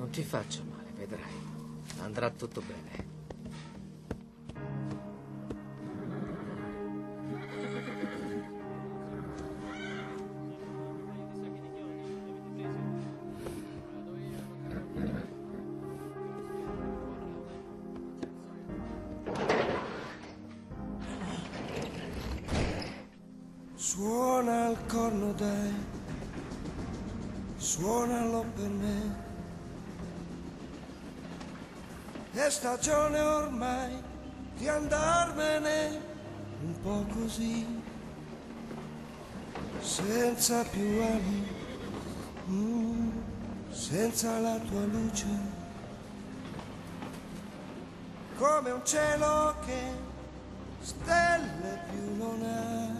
Non ti faccio male, vedrai. Andrà tutto bene. Suona il corno dai, suonalo per me. È stagione ormai di andarmene un po' così, senza più ali, senza la tua luce, come un cielo che stelle più non ha.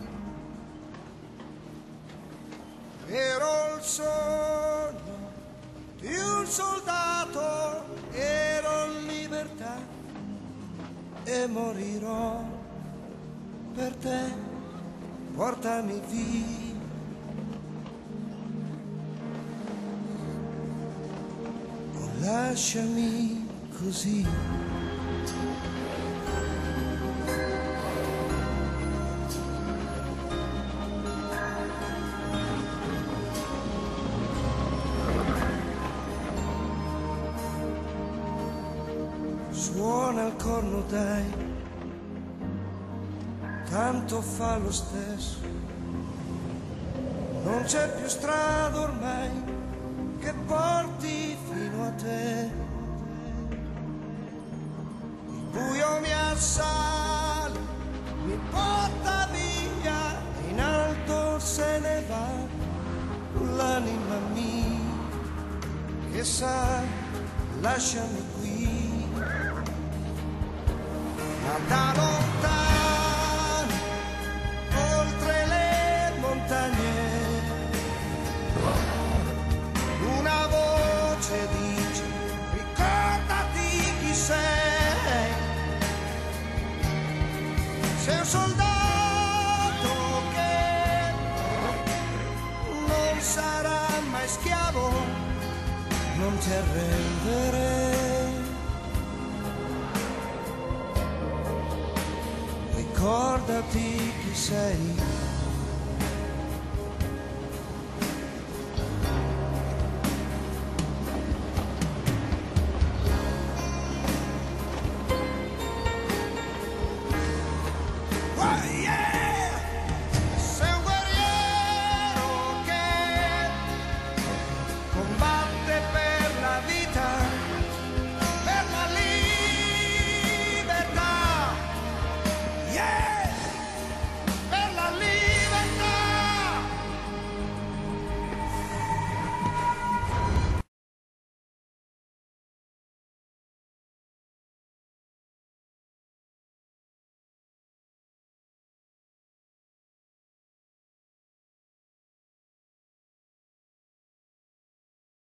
Ero il sogno di un soldato, ero in libertà e morirò per te, portami via. O lasciami così. Suona il corno dai, tanto fa lo stesso, non c'è più strada ormai che porti fino a te. Il buio mi assale, mi porta via, in alto se ne va l'anima mia, che sa, lasciami qui. Ma da lontano, oltre le montagne, una voce dice, ricordati chi sei. Sei un soldato che non sarà mai schiavo, non ti arrendere. Ricordati chi sei.